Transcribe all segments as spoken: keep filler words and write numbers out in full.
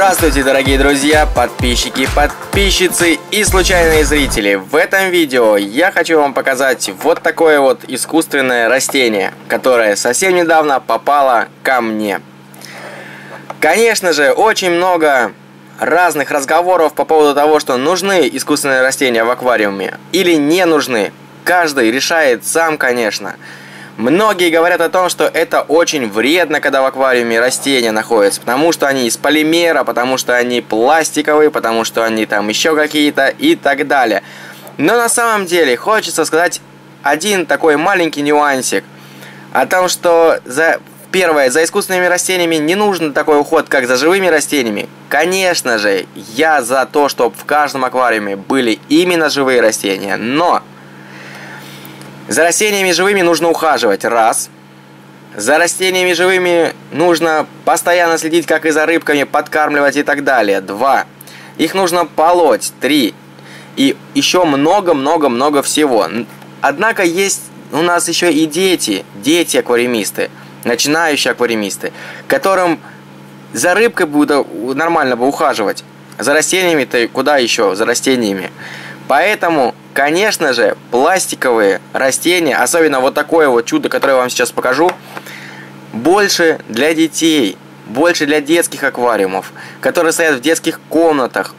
Здравствуйте, дорогие друзья, подписчики, подписчицы и случайные зрители. В этом видео я хочу вам показать вот такое вот искусственное растение, которое совсем недавно попало ко мне. Конечно же, очень много разных разговоров по поводу того, что нужны искусственные растения в аквариуме или не нужны. Каждый решает сам, конечно. Многие говорят о том, что это очень вредно, когда в аквариуме растения находятся, потому что они из полимера, потому что они пластиковые, потому что они там еще какие-то и так далее. Но на самом деле хочется сказать один такой маленький нюансик о том, что за первое, за искусственными растениями не нужен такой уход, как за живыми растениями. Конечно же, я за то, чтобы в каждом аквариуме были именно живые растения, но за растениями живыми нужно ухаживать, раз. За растениями живыми нужно постоянно следить, как и за рыбками, подкармливать и так далее, два. Их нужно полоть, три. И еще много-много-много всего. Однако есть у нас еще и дети, дети-аквариумисты, начинающие аквариумисты, которым за рыбкой будет нормально бы ухаживать. За растениями-то куда еще? За растениями. Поэтому, конечно же, пластиковые растения, особенно вот такое вот чудо, которое я вам сейчас покажу, больше для детей, больше для детских аквариумов, которые стоят в детских комнатах,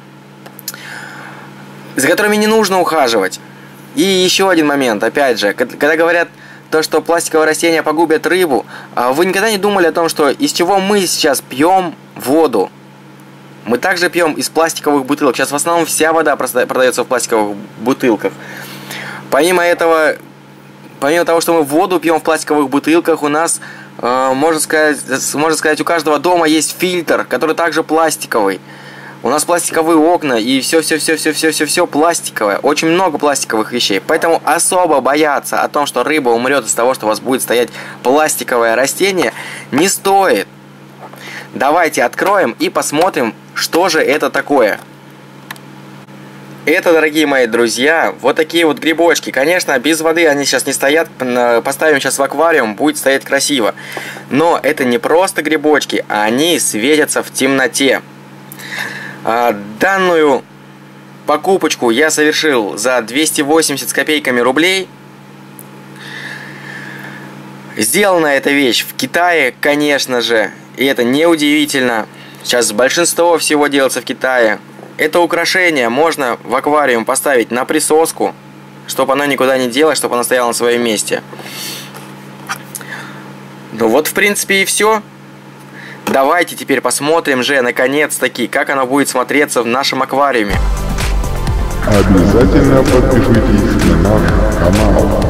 за которыми не нужно ухаживать. И еще один момент, опять же, когда говорят то, что пластиковые растения погубят рыбу, вы никогда не думали о том, что из чего мы сейчас пьем воду? Мы также пьем из пластиковых бутылок. Сейчас в основном вся вода продается в пластиковых бутылках. Помимо этого, помимо того, что мы воду пьем в пластиковых бутылках, у нас, э, можно сказать, можно сказать, у каждого дома есть фильтр, который также пластиковый. У нас пластиковые окна и все-все-все-все-все-все пластиковое. Очень много пластиковых вещей. Поэтому особо бояться о том, что рыба умрет из-за того, что у вас будет стоять пластиковое растение, не стоит. Давайте откроем и посмотрим, что же это такое. Это, дорогие мои друзья, вот такие вот грибочки. Конечно, без воды они сейчас не стоят. Поставим сейчас в аквариум, будет стоять красиво. Но это не просто грибочки, а они светятся в темноте. Данную покупочку я совершил за двести восемьдесят с копейками рублей. Сделана эта вещь в Китае, конечно же. И это неудивительно. Сейчас большинство всего делается в Китае. Это украшение можно в аквариум поставить на присоску, чтобы оно никуда не делось, чтобы оно стояло на своем месте. Ну вот, в принципе, и все. Давайте теперь посмотрим же, наконец-таки, как оно будет смотреться в нашем аквариуме. Обязательно подпишитесь на наш канал.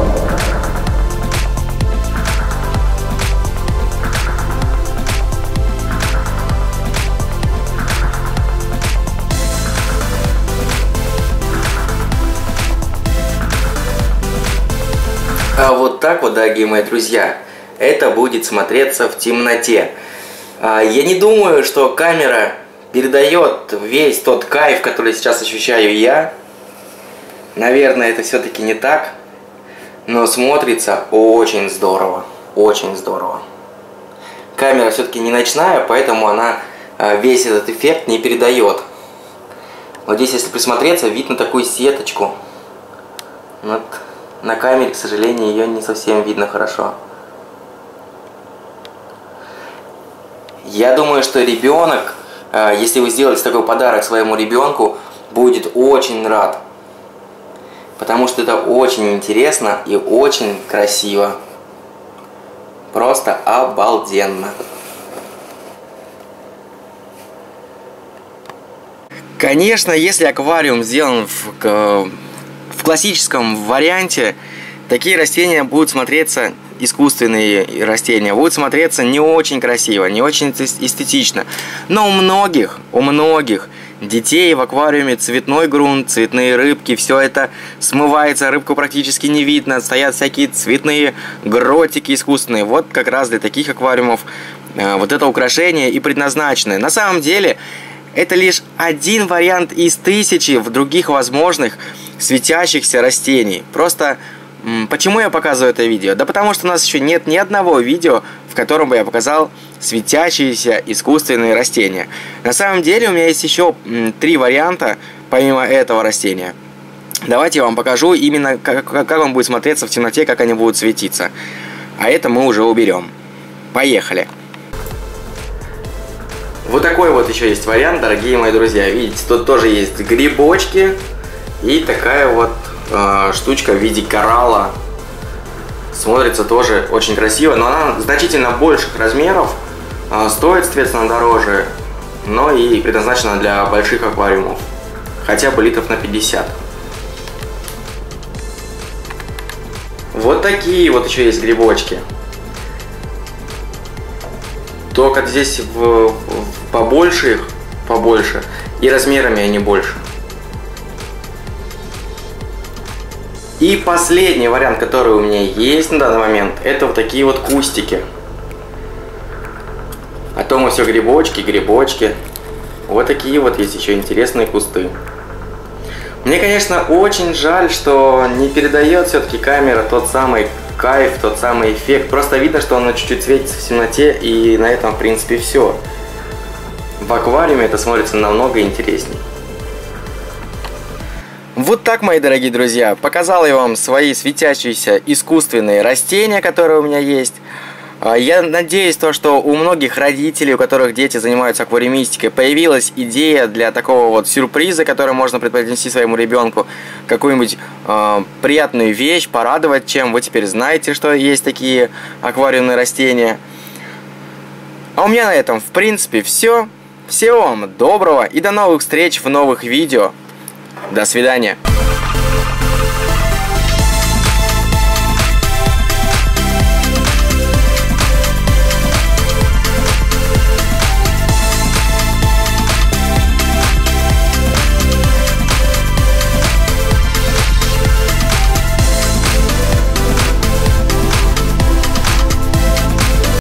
А вот так вот, дорогие мои друзья, это будет смотреться в темноте. Я не думаю, что камера передает весь тот кайф, который сейчас ощущаю я. Наверное, это все-таки не так, но смотрится очень здорово, очень здорово. Камера все-таки не ночная, поэтому она весь этот эффект не передает. Вот здесь, если присмотреться, видно такую сеточку. Вот. На камере, к сожалению, ее не совсем видно хорошо. Я думаю, что ребенок, если вы сделаете такой подарок своему ребенку, будет очень рад. Потому что это очень интересно и очень красиво. Просто обалденно. Конечно, если аквариум сделан в... В классическом варианте такие растения будут смотреться, искусственные растения, будут смотреться не очень красиво, не очень эстетично. Но у многих, у многих детей в аквариуме цветной грунт, цветные рыбки, все это смывается, рыбку практически не видно, стоят всякие цветные гротики искусственные. Вот как раз для таких аквариумов э, вот это украшение и предназначено. На самом деле, это лишь один вариант из тысячи в других возможных светящихся растений. Просто почему я показываю это видео? Да потому что у нас еще нет ни одного видео, в котором бы я показал светящиеся искусственные растения. На самом деле у меня есть еще три варианта помимо этого растения. Давайте я вам покажу именно, как, как он будет смотреться в темноте, как они будут светиться. А это мы уже уберем. Поехали! Вот такой вот еще есть вариант, дорогие мои друзья. Видите, тут тоже есть грибочки и такая вот э, штучка в виде коралла. Смотрится тоже очень красиво, но она значительно больших размеров, э, стоит, соответственно, дороже, но и предназначена для больших аквариумов, хотя бы литров на пятьдесят. Вот такие вот еще есть грибочки. Только здесь в, в, побольше их, побольше, и размерами они больше. И последний вариант, который у меня есть на данный момент, это вот такие вот кустики. А то мы все грибочки, грибочки. Вот такие вот есть еще интересные кусты. Мне, конечно, очень жаль, что не передает все-таки камера тот самый кайф, тот самый эффект. Просто видно, что оно чуть-чуть светится в темноте, и на этом, в принципе, все. В аквариуме это смотрится намного интересней. Вот так, мои дорогие друзья, показал я вам свои светящиеся искусственные растения, которые у меня есть. Я надеюсь, то, что у многих родителей, у которых дети занимаются аквариумистикой, появилась идея для такого вот сюрприза, который можно преподнести своему ребенку, какую-нибудь э, приятную вещь, порадовать чем. Вы теперь знаете, что есть такие аквариумные растения. А у меня на этом, в принципе, все. Всего вам доброго и до новых встреч в новых видео. До свидания.